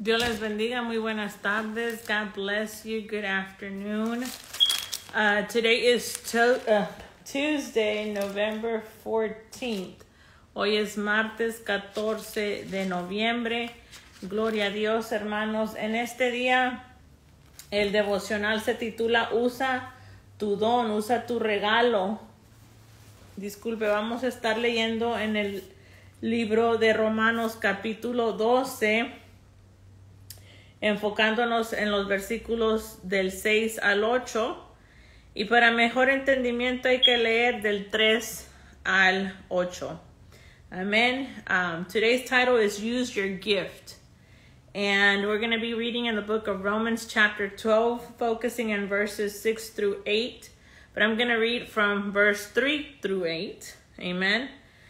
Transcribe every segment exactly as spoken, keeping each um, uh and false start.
Dios les bendiga. Muy buenas tardes. God bless you. Good afternoon. Uh, today is to, uh, Tuesday, November fourteenth. Hoy es martes catorce de noviembre. Gloria a Dios, hermanos. En este día, el devocional se titula Usa tu don, usa tu regalo. Disculpe, vamos a estar leyendo en el libro de Romanos capítulo doce, enfocándonos en los versículos del seis al ocho. Y para mejor entendimiento hay que leer del tres al ocho. Amen. Um, today's title is Use Your Gift. And we're going to be reading in the book of Romans chapter twelve, focusing in verses six through eight. But I'm going to read from verse three through eight. Amen.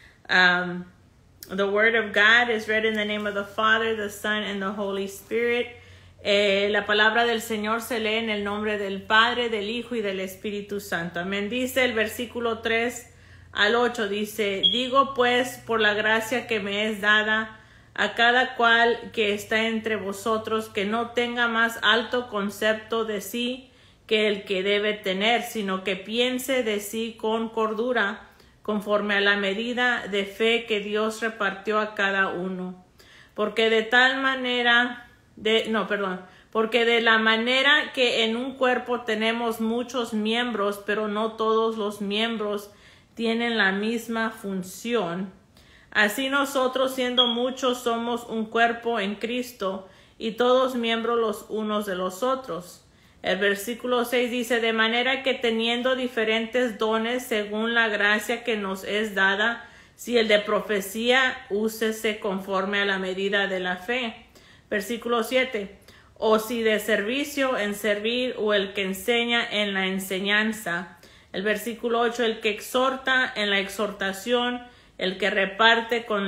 Um, the word of God is read in the name of the Father, the Son, and the Holy Spirit. Eh, la palabra del Señor se lee en el nombre del Padre, del Hijo y del Espíritu Santo. Amén. Dice el versículo tres al ocho, dice, digo pues por la gracia que me es dada a cada cual que está entre vosotros, que no tenga más alto concepto de sí que el que debe tener, sino que piense de sí con cordura, conforme a la medida de fe que Dios repartió a cada uno. Porque de tal manera... De, no, perdón, porque de la manera que en un cuerpo tenemos muchos miembros, pero no todos los miembros tienen la misma función, así nosotros siendo muchos somos un cuerpo en Cristo y todos miembros los unos de los otros. El versículo seis dice, de manera que teniendo diferentes dones según la gracia que nos es dada, si el de profecía, úsese conforme a la medida de la fe. Versículo siete, o si de servicio en servir, o el que enseña en la enseñanza. El versículo ocho, el que exhorta en la exhortación, el que reparte con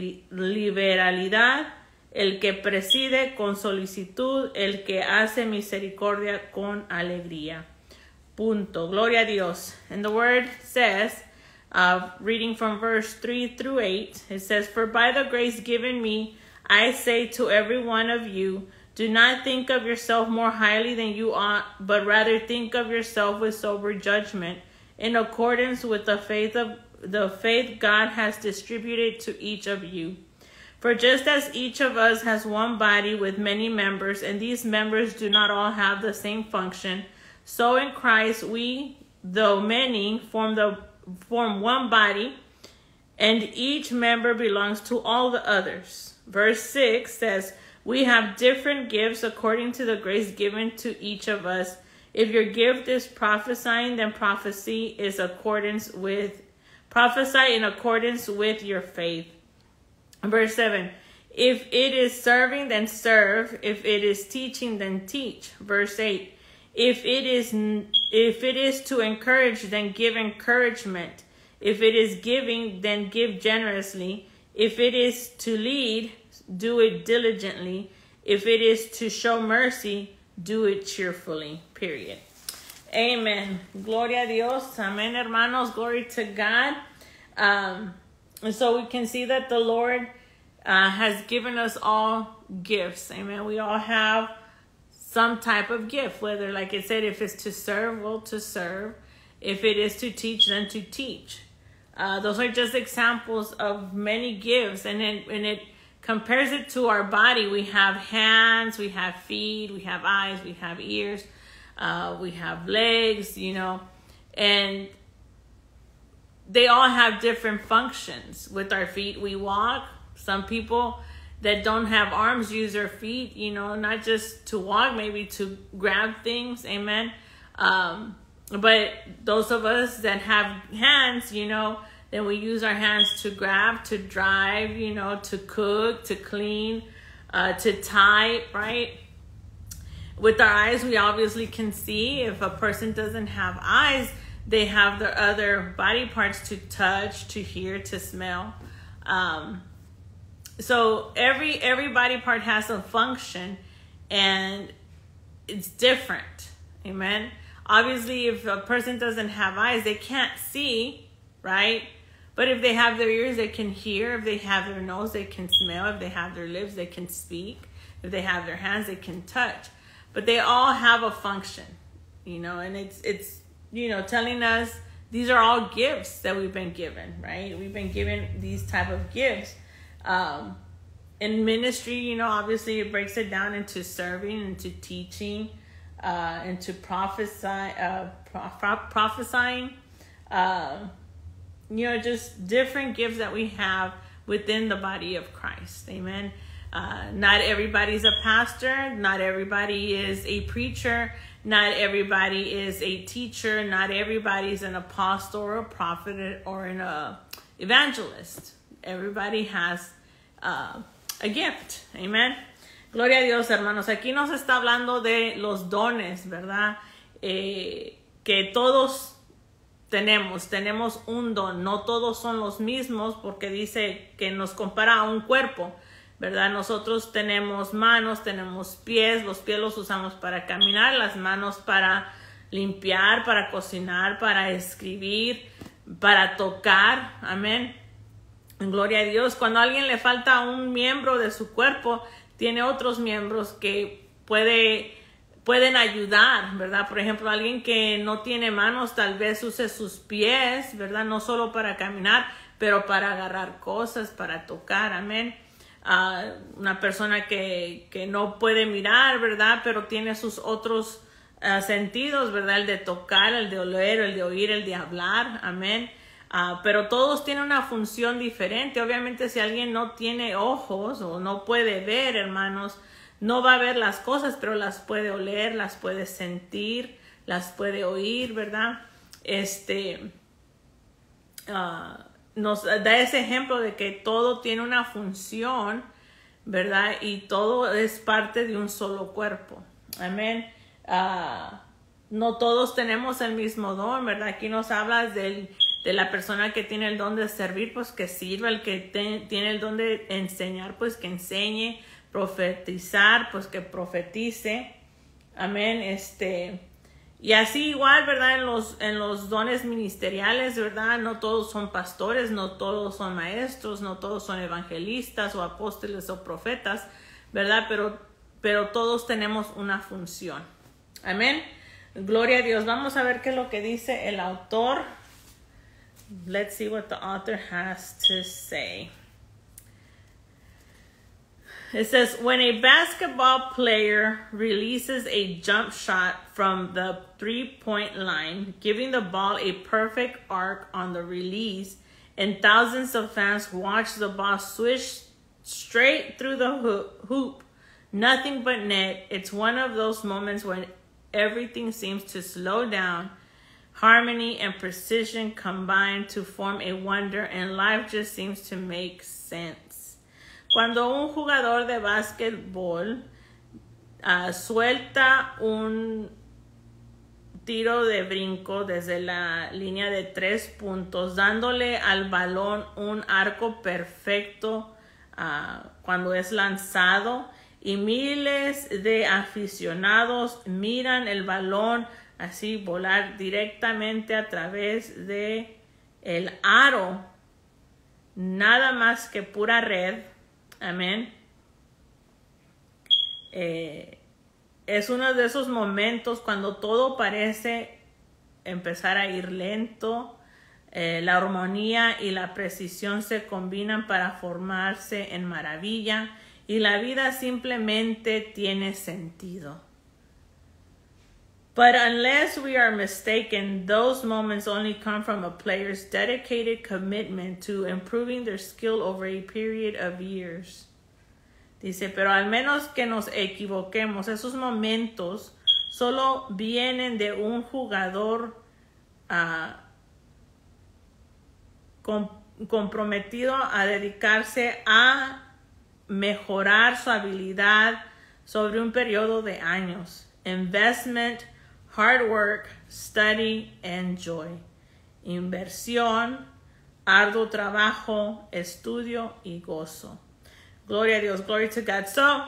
liberalidad, el que preside con solicitud, el que hace misericordia con alegría. Punto. Gloria a Dios. And the word says, uh, reading from verse three through eight, it says, for by the grace given me, I say to every one of you, do not think of yourself more highly than you ought, but rather think of yourself with sober judgment, in accordance with the faith of the faith God has distributed to each of you. For just as each of us has one body with many members, and these members do not all have the same function, so in Christ we, though many, form the form one body, and each member belongs to all the others. Verse six says, we have different gifts according to the grace given to each of us. If your gift is prophesying, then prophecy is accordance with prophesy in accordance with your faith. Verse seven, if it is serving, then serve. If it is teaching, then teach. Verse eight, if it is if it is to encourage, then give encouragement. If it is giving, then give generously. If it is to lead, do it diligently. If it is to show mercy, do it cheerfully. Period. Amen. Gloria a Dios. Amen, hermanos. Glory to God. Um, and so we can see that the Lord uh, has given us all gifts. Amen. We all have some type of gift, whether, like it said, if it's to serve, well, to serve. If it is to teach, then to teach. Uh, those are just examples of many gifts, and it, and it compares it to our body. We have hands, we have feet, we have eyes, we have ears, uh, we have legs, you know, and they all have different functions. With our feet, we walk. Some people that don't have arms use their feet, you know, not just to walk, maybe to grab things. Amen. Um, But those of us that have hands, you know, then we use our hands to grab, to drive, you know, to cook, to clean, uh, to type, right? With our eyes, we obviously can see. If a person doesn't have eyes, they have their other body parts to touch, to hear, to smell. Um, so every every body part has a function, and it's different. Amen. Obviously, if a person doesn't have eyes, they can't see, right? But if they have their ears, they can hear. If they have their nose, they can smell. If they have their lips, they can speak. If they have their hands, they can touch. But they all have a function, you know, and it's, it's you know, telling us these are all gifts that we've been given, right? We've been given these type of gifts. Um, in ministry, you know, obviously it breaks it down into serving, into teaching, uh, into prophesy, uh, pro- prophesying, uh, you know, just different gifts that we have within the body of Christ. Amen. Uh, not everybody's a pastor. Not everybody is a preacher. Not everybody is a teacher. Not everybody is an apostle or a prophet or an uh, evangelist. Everybody has uh, a gift. Amen. Gloria a Dios, hermanos. Aquí nos está hablando de los dones, ¿verdad? Eh, que todos tenemos. Tenemos un don. No todos son los mismos porque dice que nos compara a un cuerpo, ¿verdad? Nosotros tenemos manos, tenemos pies. Los pies los usamos para caminar, las manos para limpiar, para cocinar, para escribir, para tocar. Amén. Gloria a Dios. Cuando a alguien le falta un miembro de su cuerpo, tiene otros miembros que puede, pueden ayudar, ¿verdad? Por ejemplo, alguien que no tiene manos, tal vez use sus pies, ¿verdad? No solo para caminar, pero para agarrar cosas, para tocar. Amén. Uh, una persona que, que no puede mirar, ¿verdad? Pero tiene sus otros uh, sentidos, ¿verdad? El de tocar, el de oler, el de oír, el de hablar. Amén. Uh, pero todos tienen una función diferente. Obviamente, si alguien no tiene ojos o no puede ver, hermanos, no va a ver las cosas, pero las puede oler, las puede sentir, las puede oír, ¿verdad? Este... Uh, nos da ese ejemplo de que todo tiene una función, ¿verdad? Y todo es parte de un solo cuerpo. Amén. Uh, no todos tenemos el mismo don, ¿verdad? Aquí nos hablas del, de la persona que tiene el don de servir, pues que sirva. El que te, tiene el don de enseñar, pues que enseñe. Profetizar, pues que profetice. Amén. Este... Y así igual, ¿verdad? En los, en los dones ministeriales, ¿verdad? No todos son pastores, no todos son maestros, no todos son evangelistas o apóstoles o profetas, ¿verdad? Pero, pero todos tenemos una función. Amén. Gloria a Dios. Vamos a ver qué es lo que dice el autor. Let's see what the author has to say. It says, when a basketball player releases a jump shot from the three-point line, giving the ball a perfect arc on the release, and thousands of fans watch the ball swish straight through the hoop, nothing but net, it's one of those moments when everything seems to slow down, harmony and precision combine to form a wonder, and life just seems to make sense. Cuando un jugador de básquetbol uh, suelta un tiro de brinco desde la línea de tres puntos, dándole al balón un arco perfecto uh, cuando es lanzado, y miles de aficionados miran el balón así volar directamente a través de el aro, nada más que pura red. Amén. Eh, es uno de esos momentos cuando todo parece empezar a ir lento. Eh, la armonía y la precisión se combinan para formarse en maravilla y la vida simplemente tiene sentido. But unless we are mistaken, those moments only come from a player's dedicated commitment to improving their skill over a period of years. Dice, pero al menos que nos equivoquemos, esos momentos solo vienen de un jugador uh, com- comprometido a dedicarse a mejorar su habilidad sobre un periodo de años. Investment, hard work, study, and joy. Inversión, arduo trabajo, estudio y gozo. Gloria a Dios, glory to God. So,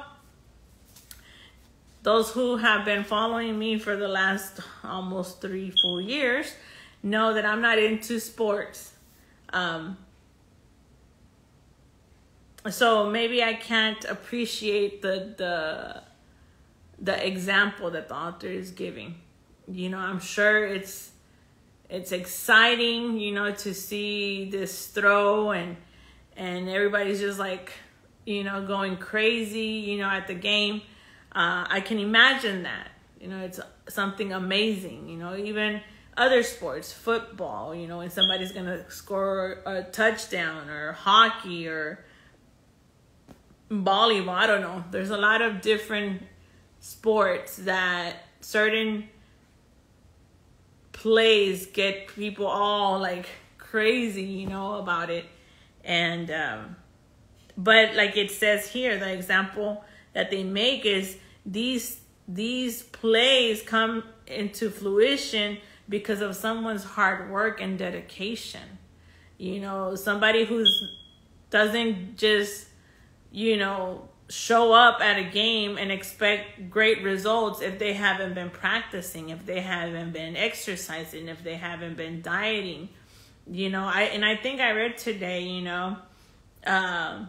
those who have been following me for the last almost three, four years know that I'm not into sports. Um, so maybe I can't appreciate the the the example that the author is giving. You know, I'm sure it's it's exciting, you know, to see this throw and and everybody's just like, you know, going crazy, you know, at the game. Uh, I can imagine that. You know, it's something amazing. You know, even other sports, football, you know, when somebody's going to score a touchdown, or hockey, or volleyball, I don't know. There's a lot of different sports that certain plays get people all like crazy, you know, about it. And, um, but like it says here, the example that they make is these, these plays come into fruition because of someone's hard work and dedication. You know, somebody who's doesn't just, you know, show up at a game and expect great results if they haven't been practicing, if they haven't been exercising, if they haven't been dieting. You know, I and I think I read today, you know, uh,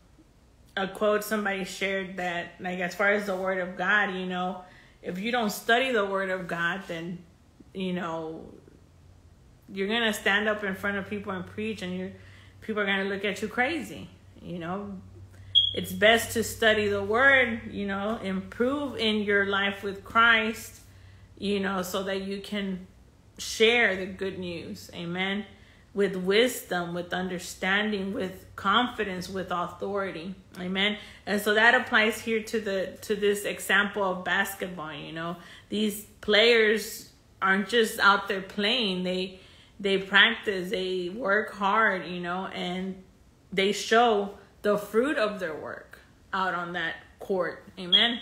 a quote somebody shared that, like, as far as the Word of God, you know, if you don't study the Word of God, then, you know, you're going to stand up in front of people and preach, and you're, people are going to look at you crazy. You know, it's best to study the Word, you know, improve in your life with Christ, you know, so that you can share the good news. Amen. With wisdom, with understanding, with confidence, with authority. Amen. And so that applies here to the to this example of basketball. You know, these players aren't just out there playing. They they practice, they work hard, you know, and they show the fruit of their work out on that court. Amen.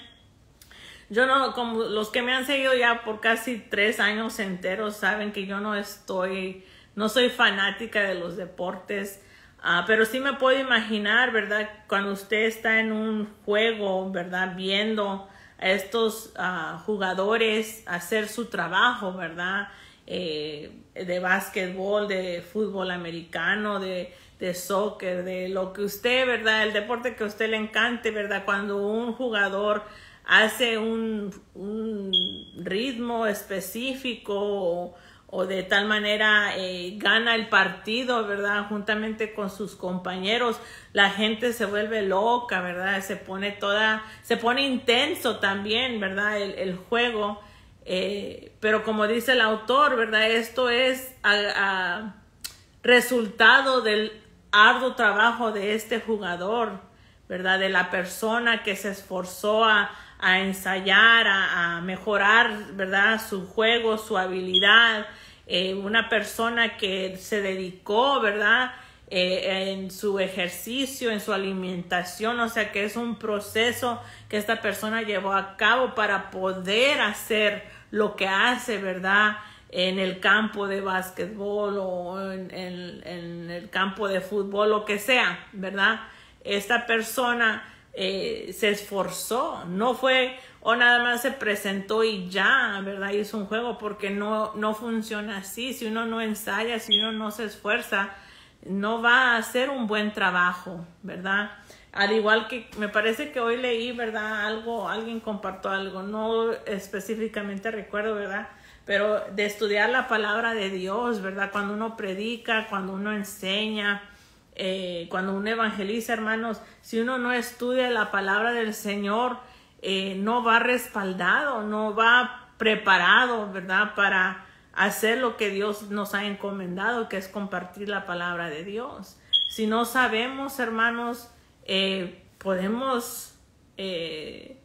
Yo no, como los que me han seguido ya por casi tres años enteros saben que yo no estoy, no soy fanática de los deportes, uh, pero sí me puedo imaginar, ¿verdad? Cuando usted está en un juego, ¿verdad? Viendo a estos uh, jugadores hacer su trabajo, ¿verdad? Eh, de básquetbol, de fútbol americano, de, de soccer, de lo que usted, ¿verdad? El deporte que a usted le encante, ¿verdad? Cuando un jugador hace un, un ritmo específico o, o de tal manera eh, gana el partido, ¿verdad? Juntamente con sus compañeros, la gente se vuelve loca, ¿verdad? Se pone toda, se pone intenso también, ¿verdad? El, el juego. Eh, pero como dice el autor, ¿verdad? Esto es a, a resultado del arduo trabajo de este jugador, ¿verdad? De la persona que se esforzó a, a ensayar, a, a mejorar, ¿verdad? Su juego, su habilidad. Eh, una persona que se dedicó, ¿verdad? Eh, en su ejercicio, en su alimentación, o sea que es un proceso que esta persona llevó a cabo para poder hacer lo que hace, ¿verdad? En el campo de básquetbol o en, en, en el campo de fútbol, lo que sea, ¿verdad? Esta persona eh, se esforzó, no fue o nada más se presentó y ya, ¿verdad? Hizo un juego, porque no, no funciona así. Si uno no ensaya, si uno no se esfuerza, no va a hacer un buen trabajo, ¿verdad? Al igual que me parece que hoy leí, ¿verdad? Algo, alguien compartió algo, no específicamente recuerdo, ¿verdad? Pero de estudiar la palabra de Dios, ¿verdad? Cuando uno predica, cuando uno enseña, eh, cuando uno evangeliza, hermanos, si uno no estudia la palabra del Señor, eh, no va respaldado, no va preparado, ¿verdad? Para hacer lo que Dios nos ha encomendado, que es compartir la palabra de Dios. Si no sabemos, hermanos, eh, podemos eh,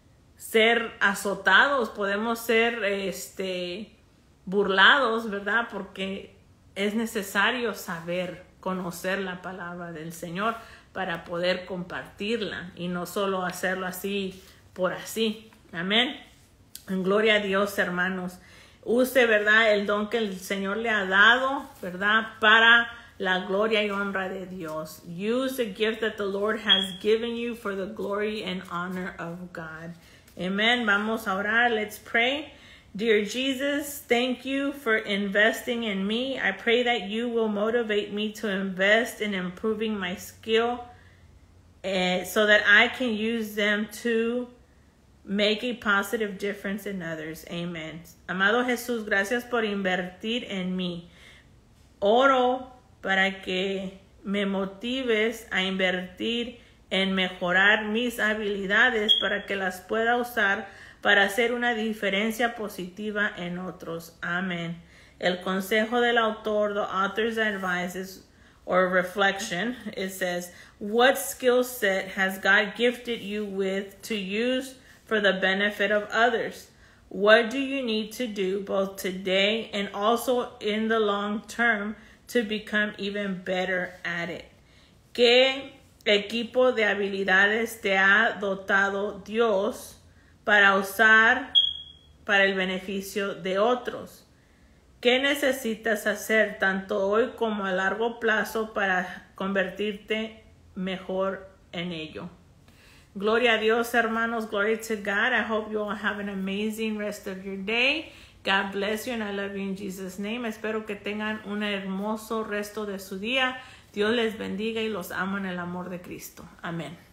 ser azotados, podemos ser este, burlados, ¿verdad? Porque es necesario saber, conocer la palabra del Señor para poder compartirla y no solo hacerlo así por así. Amén. En gloria a Dios, hermanos. Use, ¿verdad?, el don que el Señor le ha dado, ¿verdad?, para la gloria y honra de Dios. Use the gift that the Lord has given you for the glory and honor of God. Amen. Vamos a orar. Let's pray. Dear Jesus, thank you for investing in me. I pray that you will motivate me to invest in improving my skill uh, so that I can use them to make a positive difference in others. Amen. Amado Jesús, gracias por invertir en mí. Oro para que me motives a invertir en mejorar mis habilidades para que las pueda usar para hacer una diferencia positiva en otros. Amén. El consejo del autor, the author's advice is, or reflection, it says, what skill set has God gifted you with to use for the benefit of others? What do you need to do both today and also in the long term to become even better at it? ¿Qué equipo de habilidades te ha dotado Dios para usar para el beneficio de otros? ¿Qué necesitas hacer tanto hoy como a largo plazo para convertirte mejor en ello? Gloria a Dios, hermanos. Glory to God. I hope you all have an amazing rest of your day. God bless you and I love you in Jesus' name. Espero que tengan un hermoso resto de su día. Dios les bendiga y los amo en el amor de Cristo. Amén.